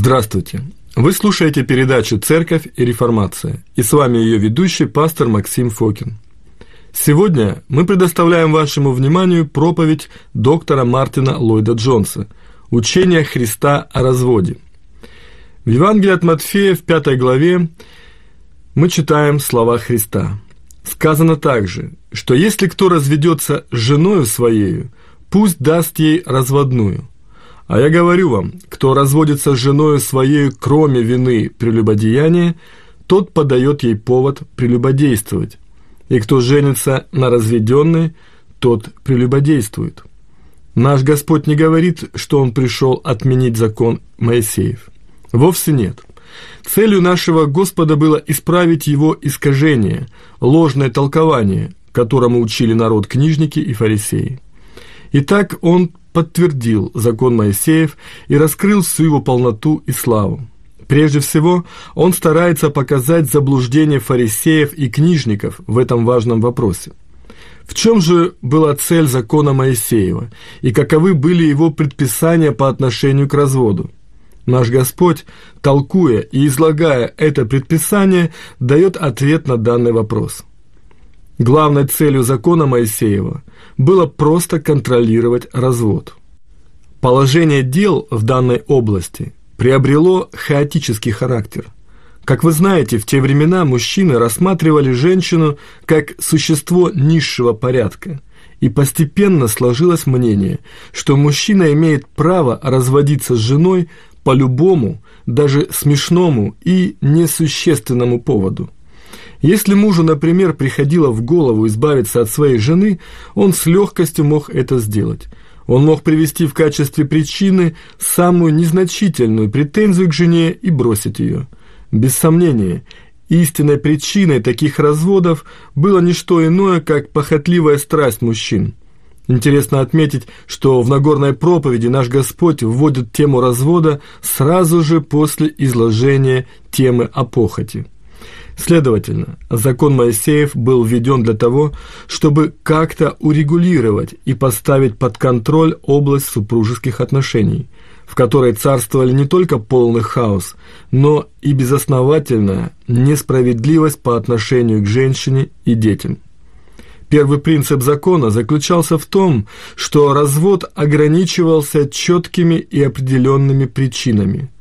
Здравствуйте! Вы слушаете передачу «Церковь и реформация», и с вами ее ведущий пастор Максим Фокин. Сегодня мы предоставляем вашему вниманию проповедь доктора Мартина Ллойда Джонса «Учение Христа о разводе». В Евангелии от Матфея в 5 главе мы читаем слова Христа. Сказано также, что если кто разведется с женою своею, пусть даст ей разводную. А я говорю вам, кто разводится с женою своей, кроме вины прелюбодеяния, тот подает ей повод прелюбодействовать. И кто женится на разведенной, тот прелюбодействует. Наш Господь не говорит, что Он пришел отменить закон Моисеев. Вовсе нет. Целью нашего Господа было исправить его искажение, ложное толкование, которому учили народ книжники и фарисеи. Итак, Он подтвердил закон Моисеев и раскрыл всю его полноту и славу. Прежде всего, он старается показать заблуждение фарисеев и книжников в этом важном вопросе. В чем же была цель закона Моисеева, и каковы были его предписания по отношению к разводу? Наш Господь, толкуя и излагая это предписание, дает ответ на данный вопрос. Главной целью закона Моисеева было просто контролировать развод. Положение дел в данной области приобрело хаотический характер. Как вы знаете, в те времена мужчины рассматривали женщину как существо низшего порядка, и постепенно сложилось мнение, что мужчина имеет право разводиться с женой по любому, даже смешному и несущественному поводу. Если мужу, например, приходило в голову избавиться от своей жены, он с легкостью мог это сделать. Он мог привести в качестве причины самую незначительную претензию к жене и бросить ее. Без сомнения, истинной причиной таких разводов было не что иное, как похотливая страсть мужчин. Интересно отметить, что в Нагорной проповеди наш Господь вводит тему развода сразу же после изложения темы о похоти. Следовательно, закон Моисеев был введен для того, чтобы как-то урегулировать и поставить под контроль область супружеских отношений, в которой царствовали не только полный хаос, но и безосновательная несправедливость по отношению к женщине и детям. Первый принцип закона заключался в том, что развод ограничивался четкими и определенными причинами.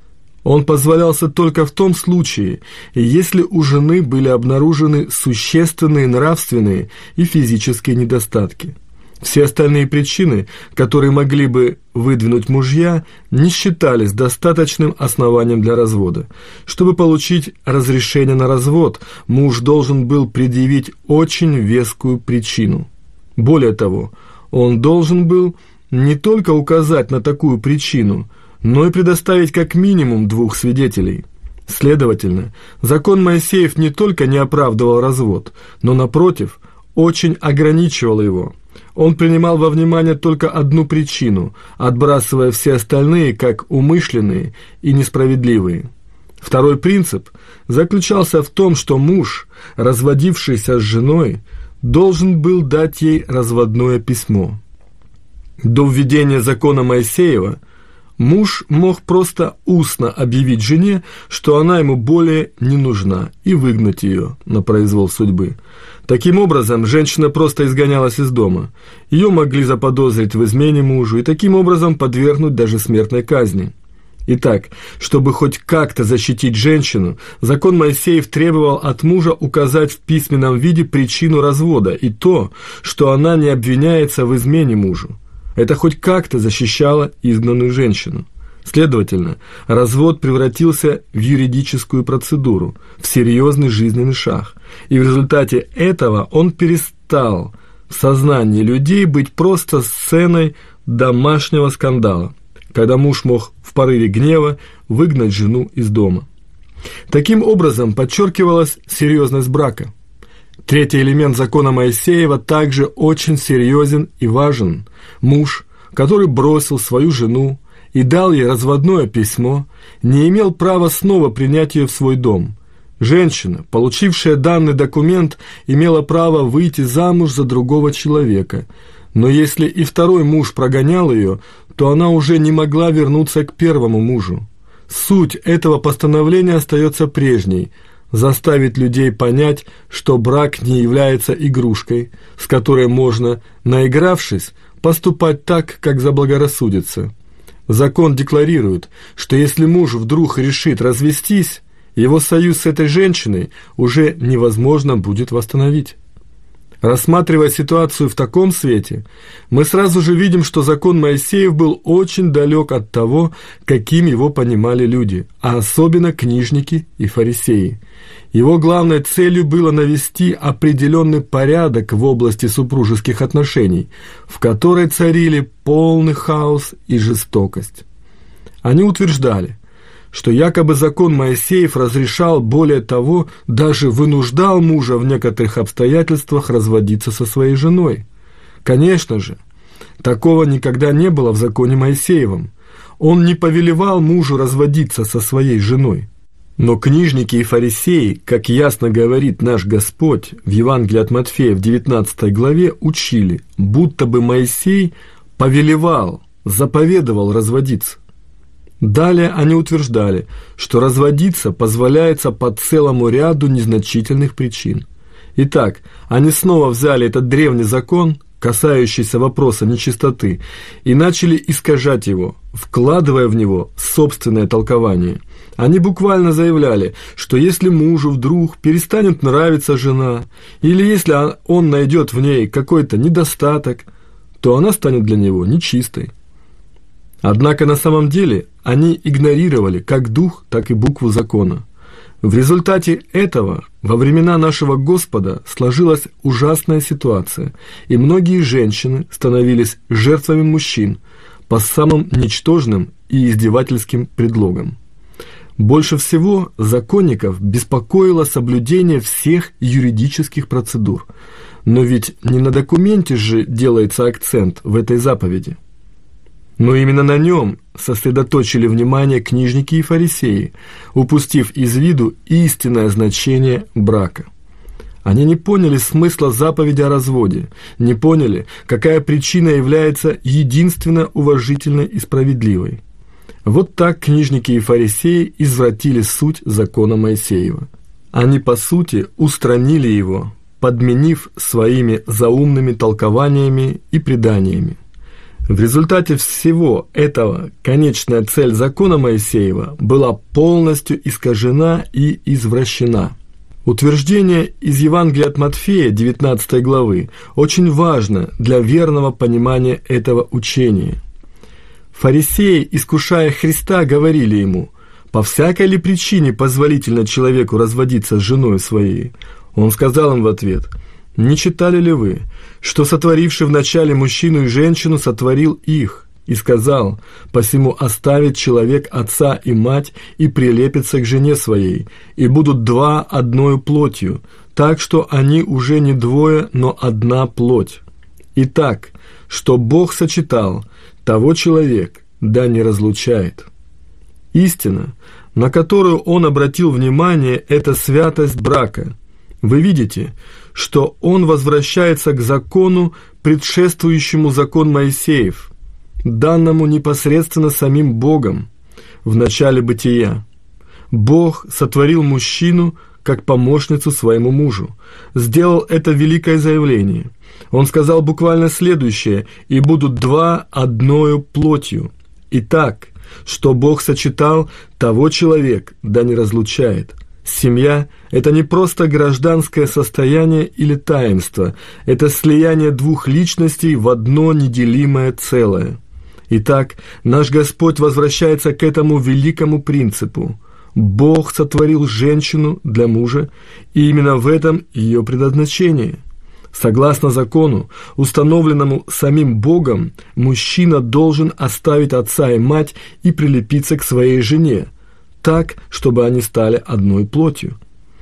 Он позволялся только в том случае, если у жены были обнаружены существенные нравственные и физические недостатки. Все остальные причины, которые могли бы выдвинуть мужья, не считались достаточным основанием для развода. Чтобы получить разрешение на развод, муж должен был предъявить очень вескую причину. Более того, он должен был не только указать на такую причину, но и предоставить как минимум 2 свидетелей. Следовательно, закон Моисеев не только не оправдывал развод, но, напротив, очень ограничивал его. Он принимал во внимание только одну причину, отбрасывая все остальные как умышленные и несправедливые. Второй принцип заключался в том, что муж, разводившийся с женой, должен был дать ей разводное письмо. До введения закона Моисеева муж мог просто устно объявить жене, что она ему более не нужна, и выгнать ее на произвол судьбы. Таким образом, женщина просто изгонялась из дома. Ее могли заподозрить в измене мужу и таким образом подвергнуть даже смертной казни. Итак, чтобы хоть как-то защитить женщину, закон Моисеев требовал от мужа указать в письменном виде причину развода и то, что она не обвиняется в измене мужу. Это хоть как-то защищало изгнанную женщину. Следовательно, развод превратился в юридическую процедуру, в серьезный жизненный шаг. И в результате этого он перестал в сознании людей быть просто сценой домашнего скандала, когда муж мог в порыве гнева выгнать жену из дома. Таким образом подчеркивалась серьезность брака. Третий элемент закона Моисеева также очень серьезен и важен. Муж, который бросил свою жену и дал ей разводное письмо, не имел права снова принять ее в свой дом. Женщина, получившая данный документ, имела право выйти замуж за другого человека, но если и второй муж прогонял ее, то она уже не могла вернуться к первому мужу. Суть этого постановления остается прежней – заставить людей понять, что брак не является игрушкой, с которой можно, наигравшись, поступать так, как заблагорассудится. Закон декларирует, что если муж вдруг решит развестись, его союз с этой женщиной уже невозможно будет восстановить. Рассматривая ситуацию в таком свете, мы сразу же видим, что закон Моисеев был очень далек от того, каким его понимали люди, а особенно книжники и фарисеи. Его главной целью было навести определенный порядок в области супружеских отношений, в которой царили полный хаос и жестокость. Они утверждали, что якобы закон Моисеев разрешал, более того, даже вынуждал мужа в некоторых обстоятельствах разводиться со своей женой. Конечно же, такого никогда не было в законе Моисеевом. Он не повелевал мужу разводиться со своей женой. Но книжники и фарисеи, как ясно говорит наш Господь в Евангелии от Матфея в 19 главе, учили, будто бы Моисей повелевал, заповедовал разводиться. Далее они утверждали, что разводиться позволяется по целому ряду незначительных причин. Итак, они снова взяли этот древний закон, касающийся вопроса нечистоты, и начали искажать его, вкладывая в него собственное толкование. Они буквально заявляли, что если мужу вдруг перестанет нравиться жена, или если он найдет в ней какой-то недостаток, то она станет для него нечистой. Однако на самом деле они игнорировали как дух, так и букву закона. В результате этого во времена нашего Господа сложилась ужасная ситуация, и многие женщины становились жертвами мужчин по самым ничтожным и издевательским предлогам. Больше всего законников беспокоило соблюдение всех юридических процедур. Но ведь не на документе же делается акцент в этой заповеди. Но именно на нем сосредоточили внимание книжники и фарисеи, упустив из виду истинное значение брака. Они не поняли смысла заповеди о разводе, не поняли, какая причина является единственно уважительной и справедливой. Вот так книжники и фарисеи извратили суть закона Моисеева. Они, по сути, устранили его, подменив своими заумными толкованиями и преданиями. В результате всего этого конечная цель закона Моисеева была полностью искажена и извращена. Утверждение из Евангелия от Матфея 19 главы очень важно для верного понимания этого учения. Фарисеи, искушая Христа, говорили ему: «По всякой ли причине позволительно человеку разводиться с женой своей?» Он сказал им в ответ: «Не читали ли вы, что сотворивший вначале мужчину и женщину сотворил их, и сказал: посему оставит человек отца и мать и прилепится к жене своей, и будут два одною плотью, так что они уже не двое, но одна плоть. Итак, что Бог сочетал, того человек да не разлучает». Истина, на которую он обратил внимание, это святость брака. Вы видите, что он возвращается к закону, предшествующему закон Моисеев, данному непосредственно самим Богом в начале бытия. Бог сотворил мужчину как помощницу своему мужу, сделал это великое заявление. Он сказал буквально следующее: «И будут два одною плотью». Итак, что Бог сочетал, того человек да не разлучает. Семья – это не просто гражданское состояние или таинство, это слияние двух личностей в одно неделимое целое. Итак, наш Господь возвращается к этому великому принципу. Бог сотворил женщину для мужа, и именно в этом ее предназначение. Согласно закону, установленному самим Богом, мужчина должен оставить отца и мать и прилепиться к своей жене, так, чтобы они стали одной плотью.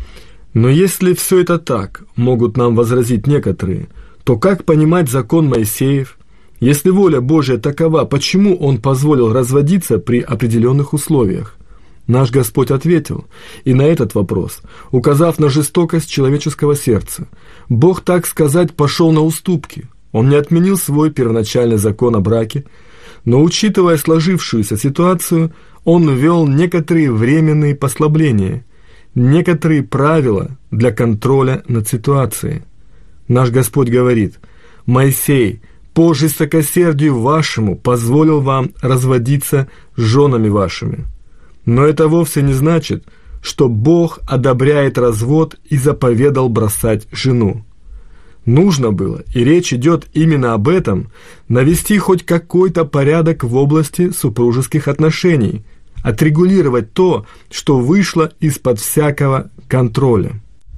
Но если все это так, могут нам возразить некоторые, то как понимать закон Моисеев? Если воля Божия такова, почему Он позволил разводиться при определенных условиях? Наш Господь ответил и на этот вопрос, указав на жестокость человеческого сердца. Бог, так сказать, пошел на уступки. Он не отменил свой первоначальный закон о браке, Но, учитывая сложившуюся ситуацию, он ввел некоторые временные послабления, некоторые правила для контроля над ситуацией. Наш Господь говорит: «Моисей, по жестокосердию вашему позволил вам разводиться с женами вашими». Но это вовсе не значит, что Бог одобряет развод и заповедал бросать жену. Нужно было, и речь идет именно об этом, навести хоть какой-то порядок в области супружеских отношений, отрегулировать то, что вышло из-под всякого контроля.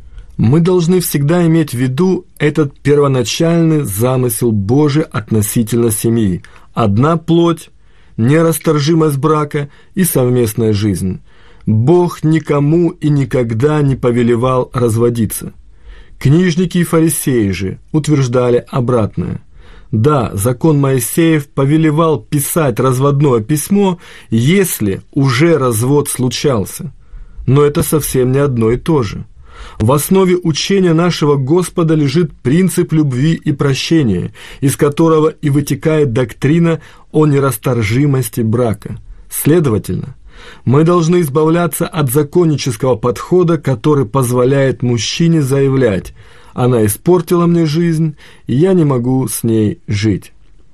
Мы должны всегда иметь в виду этот первоначальный замысел Божий относительно семьи: одна плоть, нерасторжимость брака и совместная жизнь. Бог никому и никогда не повелевал разводиться. Книжники и фарисеи же утверждали обратное. Да, закон Моисеев повелевал писать разводное письмо, если уже развод случался. Но это совсем не одно и то же. В основе учения нашего Господа лежит принцип любви и прощения, из которого и вытекает доктрина о нерасторжимости брака. Следовательно, мы должны избавляться от законнического подхода, который позволяет мужчине заявлять: «Она испортила мне жизнь, и я не могу с ней жить».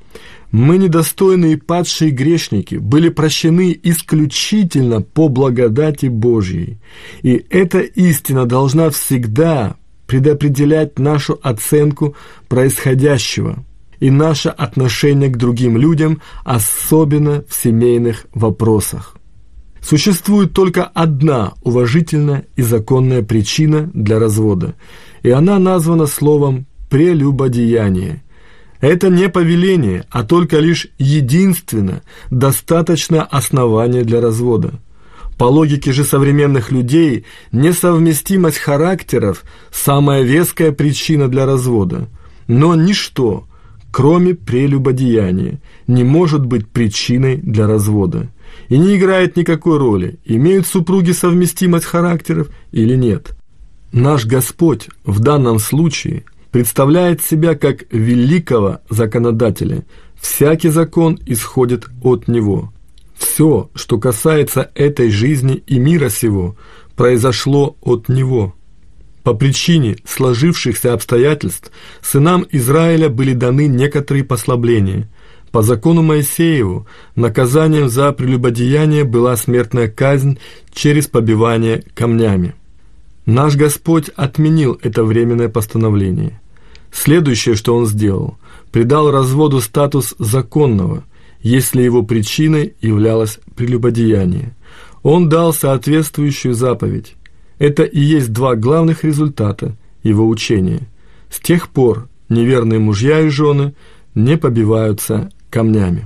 Мы, недостойные падшие грешники, были прощены исключительно по благодати Божьей. И эта истина должна всегда предопределять нашу оценку происходящего и наше отношение к другим людям, особенно в семейных вопросах. Существует только одна уважительная и законная причина для развода, и она названа словом «прелюбодеяние». Это не повеление, а только лишь единственно достаточное основание для развода. По логике же современных людей, несовместимость характеров – самая веская причина для развода. Но ничто, кроме прелюбодеяния, не может быть причиной для развода. И не играет никакой роли, имеют супруги совместимость характеров или нет. Наш Господь в данном случае представляет себя как великого законодателя. Всякий закон исходит от Него. Все, что касается этой жизни и мира сего, произошло от Него. По причине сложившихся обстоятельств сынам Израиля были даны некоторые послабления. По закону Моисееву наказанием за прелюбодеяние была смертная казнь через побивание камнями. Наш Господь отменил это временное постановление. Следующее, что Он сделал, придал разводу статус законного, если его причиной являлось прелюбодеяние. Он дал соответствующую заповедь. Это и есть два главных результата Его учения. С тех пор неверные мужья и жены не побиваются камнями.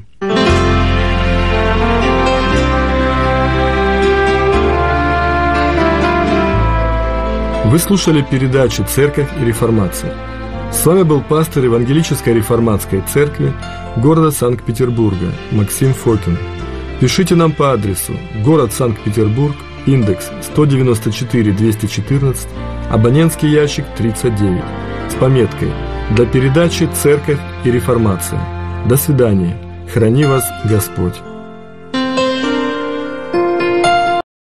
Вы слушали передачу «Церковь и реформация». С вами был пастор Евангелической реформатской церкви города Санкт-Петербурга Максим Фокин. Пишите нам по адресу: город Санкт-Петербург, индекс 194-214, абонентский ящик 39, с пометкой «Для передачи «Церковь и реформация». До свидания. Храни вас Господь.